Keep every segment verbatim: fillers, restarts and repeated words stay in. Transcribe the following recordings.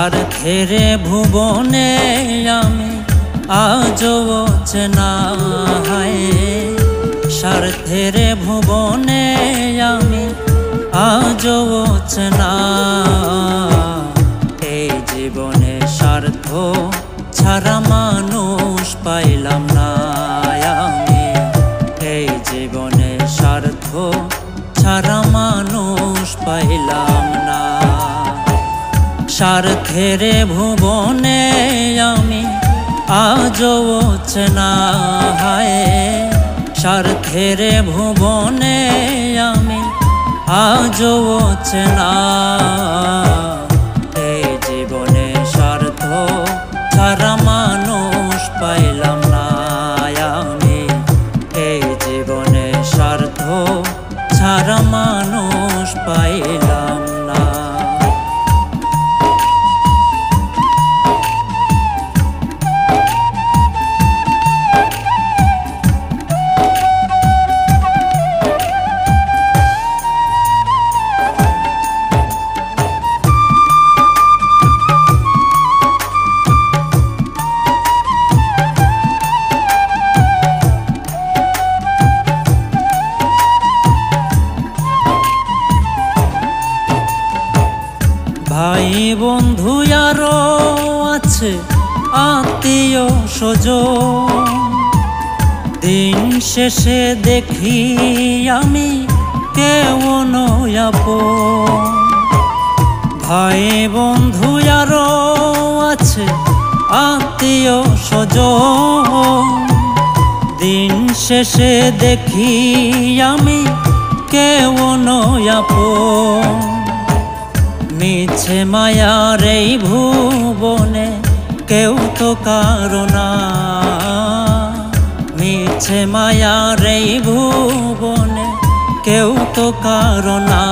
স্বার্থের ভুবনে আমি আজও অচেনা হায়, স্বার্থের ভুবনে আমি আজও অচেনা। এই জীবনে স্বার্থ ছাড়া মানুষ পাইলাম না আমি, এই জীবনে স্বার্থ ছাড়া মানুষ পাইলাম না। স্বার্থের ভুবনে আমি আজও অচেনা হায়, স্বার্থের ভুবনে আমি আজও অচেনা। এই জীবনে স্বার্থ ছাড়া মানুষ পাইলাম না আমি, এই জীবনে স্বার্থ ছাড়া মানুষ পাইলাম না। ভাই বন্ধু আরো আছে আত্মীয় স্বজন, দিন শেষে দেখি আমি কেউ নয় আপন। ভাই বন্ধু আরো আছে আত্মীয় স্বজন, দিন শেষে দেখি আমি কেউ নয় আপন। মিছে মায়ার এই ভুবনে কেউ তো কারো না, মিছে মায়ার এই ভুবনে কেউ তো কারো না।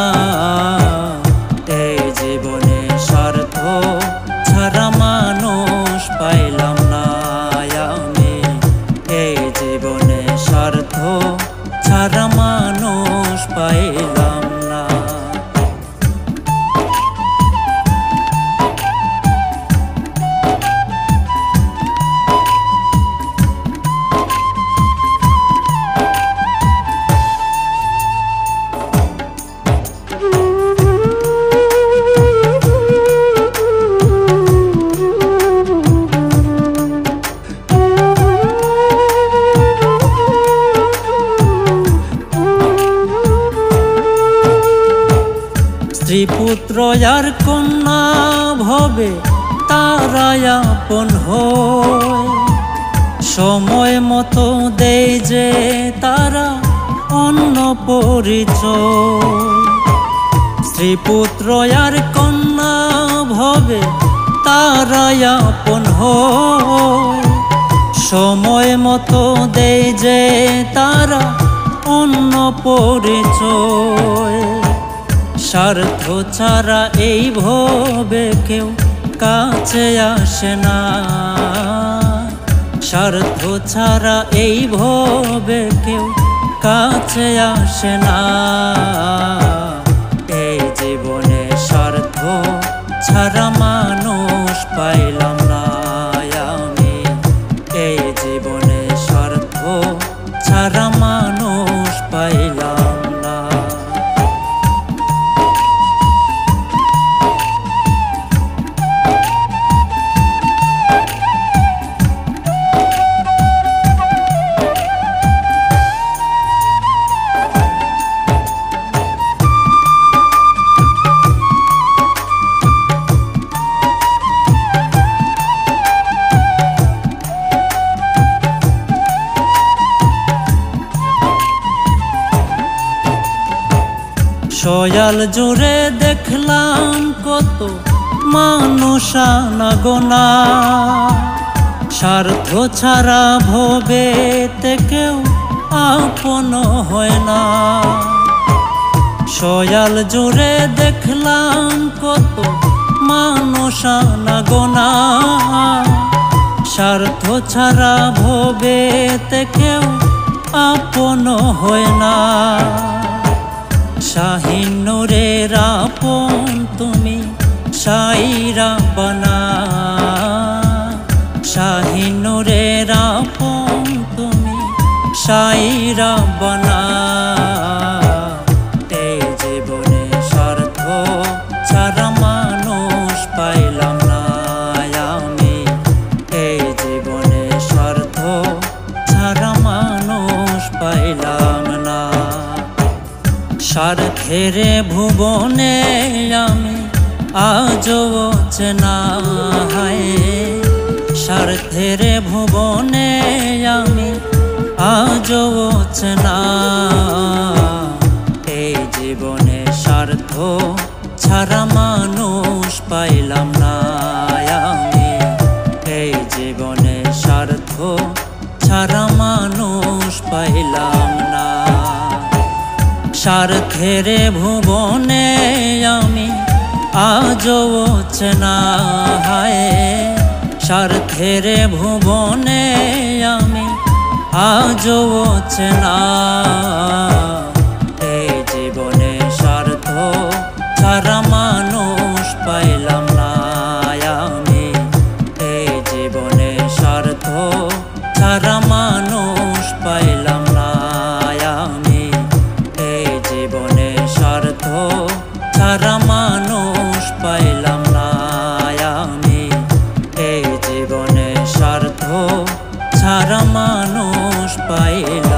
এই জীবনে স্বার্থ ছাড়া মানুষ পাইলাম না আমি, এই জীবনে স্বার্থ ছাড়া মানুষ পাইলাম না। স্ত্রী পুত্র আর কন্যা ভবে তারা আপন হয়, সময় মতো দেয় যে তারা অন্য পরিচয়। স্ত্রী পুত্র আর কন্যা ভবে তারা আপন হয়, সময় মতো দেয় যে তারা অন্য পরিচয়। স্বার্থ ছাড়া এই ভবে কেউ কাছে আসে না, স্বার্থ ছাড়া এই ভবে কেউ কাছে আসে না। এই জীবনে স্বার্থ ছাড়া মানুষ পাইলাম না আমি, এই জীবনে স্বার্থ ছাড়া মানুষ পাইলাম না। সয়াল জুড়ে দেখলাম কত মানুষ আনাগোনা, স্বার্থ ছাড়া ভবেতে কেউ আপন হয় না। সয়াল জুড়ে দেখলাম কত মানুষ আনাগোনা, স্বার্থ ছাড়া ভবেতে কেউ আপন হয় না। শাহিন নূরের আপন তুমি, সাইরা রাব্বানা এই জীবনে স্বার্থ ছাড়া মানুষ পাইলাম না আমি এই জীবনে স্বার্থ ছাড়া মানুষ পাইলাম না স্বার্থের ভুবনে আমি আজও চেনা হায় স্বার্থের ভুবনে আমি আজও চেনা এই জীবনে স্বার্থ ছাড়া মানুষ পাইলাম না আমি এই জীবনে স্বার্থ ছাড়া মানুষ পাইলাম না স্বার্থের ভুবনে আমি আজও চেনা হায় স্বার্থের ভুবনে আমি আজও চেনা এই জীবনে স্বার্থ ছাড়া মানুষ পাইলাম না আমি এই জীবনে স্বার্থ ছাড়া মানুষ পাইলাম না আমি এই জীবনে স্বার্থ ছাড়া মানুষ পাইলাম না আমি এই জীবনে স্বার্থ ছাড়া মানুষ পাইলাম।